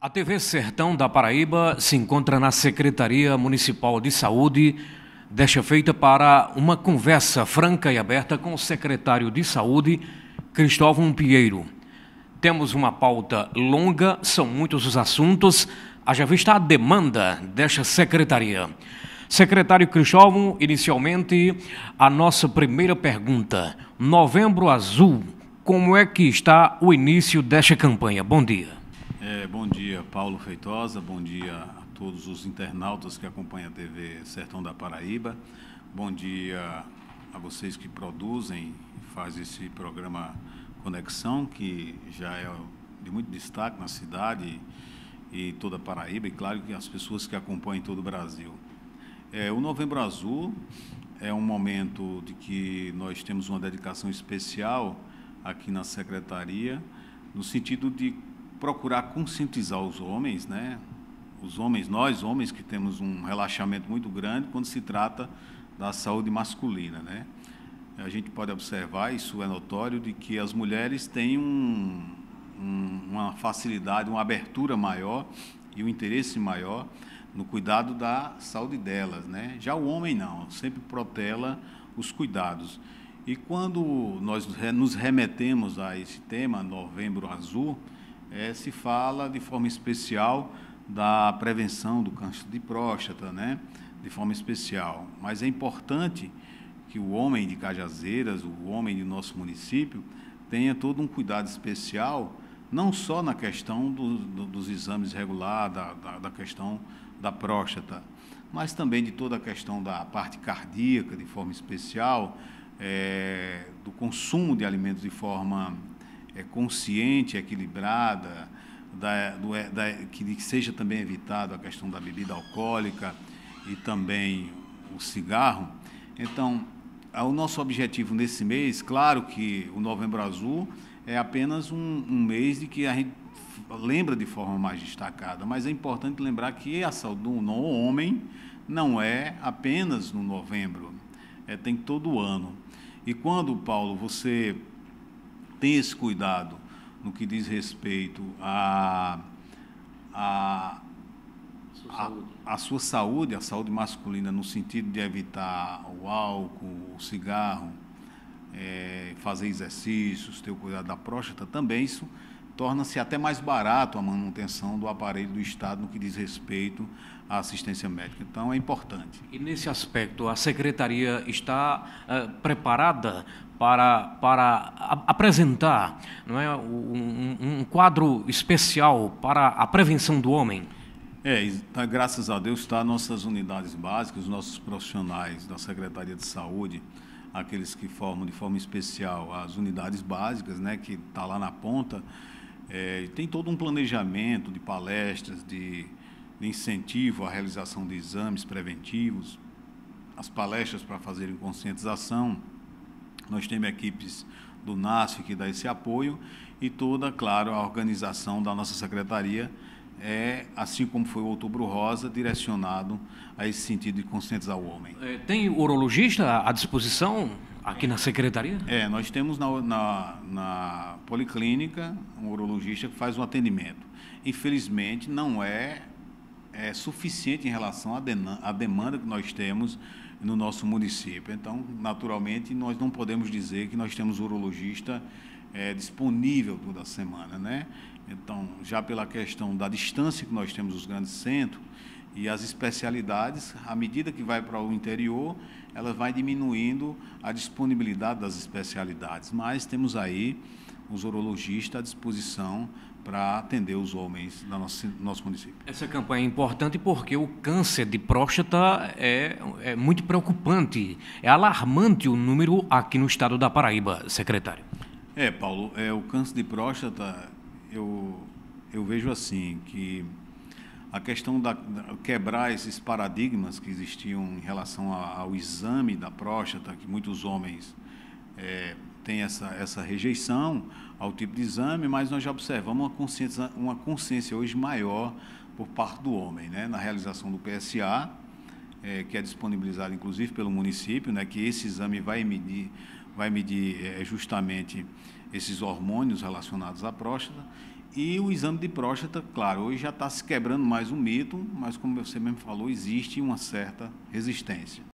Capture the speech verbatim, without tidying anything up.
A T V Sertão da Paraíba se encontra na Secretaria Municipal de Saúde, desta feita para uma conversa franca e aberta com o secretário de Saúde, Cristóvão Pinheiro. Temos uma pauta longa, são muitos os assuntos, haja vista a demanda desta secretaria. Secretário Cristóvão, inicialmente, a nossa primeira pergunta. Novembro Azul, como é que está o início desta campanha? Bom dia. É, bom dia, Paulo Feitosa, bom dia a todos os internautas que acompanham a T V Sertão da Paraíba, bom dia a vocês que produzem e fazem esse programa Conexão, que já é de muito destaque na cidade e toda a Paraíba, e claro que as pessoas que acompanham todo o Brasil. É, o Novembro Azul é um momento de que nós temos uma dedicação especial aqui na Secretaria, no sentido de procurar conscientizar os homens, né? Os homens, nós homens que temos um relaxamento muito grande quando se trata da saúde masculina, né? A gente pode observar, isso é notório, de que as mulheres têm um, um, uma facilidade, uma abertura maior e um interesse maior no cuidado da saúde delas, né? Já o homem não, sempre protela os cuidados. E quando nós nos remetemos a esse tema, Novembro Azul, É, se fala de forma especial da prevenção do câncer de próstata, né? De forma especial. Mas é importante que o homem de Cajazeiras, o homem de nosso município, tenha todo um cuidado especial, não só na questão do, do, dos exames regulares, da, da, da questão da próstata, mas também de toda a questão da parte cardíaca, de forma especial, é, do consumo de alimentos de forma é, consciente, equilibrada, da, do, da, que seja também evitado a questão da bebida alcoólica e também o cigarro. Então, o nosso objetivo nesse mês, claro que o Novembro Azul é apenas um, um mês de que a gente lembra de forma mais destacada, mas é importante lembrar que a saúde do homem não é apenas no novembro, é, tem todo ano. E quando, Paulo, você tem esse cuidado no que diz respeito à a, a, a, a sua saúde, a saúde masculina, no sentido de evitar o álcool, o cigarro, é, fazer exercícios, ter o cuidado da próstata, também isso torna-se até mais barato a manutenção do aparelho do Estado no que diz respeito à assistência médica. Então, é importante. E, nesse aspecto, a Secretaria está uh, preparada para, para a, apresentar, não é, um, um quadro especial para a prevenção do homem? É, tá, graças a Deus, está nossas unidades básicas, os nossos profissionais da Secretaria de Saúde, aqueles que formam de forma especial as unidades básicas, né, que está lá na ponta. É, tem todo um planejamento de palestras, de, de incentivo à realização de exames preventivos, as palestras para fazerem conscientização. Nós temos equipes do N A S F que dá esse apoio e toda, claro, a organização da nossa secretaria é, assim como foi o Outubro Rosa, direcionado a esse sentido de conscientizar o homem. É, tem urologista à disposição aqui na secretaria? É, nós temos na, na, na policlínica um urologista que faz um atendimento. Infelizmente, não é, é suficiente em relação à, de, à demanda que nós temos no nosso município. Então, naturalmente, nós não podemos dizer que nós temos urologista é, disponível toda semana, né? Então, já pela questão da distância que nós temos dos grandes centros e as especialidades, à medida que vai para o interior, ela vai diminuindo a disponibilidade das especialidades. Mas temos aí os urologistas à disposição para atender os homens do nosso, nosso município. Essa campanha é importante porque o câncer de próstata é, é muito preocupante. É alarmante o número aqui no estado da Paraíba, secretário. É, Paulo, é, o câncer de próstata, eu, eu vejo assim, que a questão da, da quebrar esses paradigmas que existiam em relação a, ao exame da próstata, que muitos homens é, têm essa, essa rejeição ao tipo de exame, mas nós já observamos uma consciência, uma consciência hoje maior por parte do homem, né, na realização do P S A, é, que é disponibilizado inclusive pelo município, né, que esse exame vai medir, vai medir é, justamente esses hormônios relacionados à próstata. E o exame de próstata, claro, hoje já está se quebrando mais um mito, mas como você mesmo falou, existe uma certa resistência.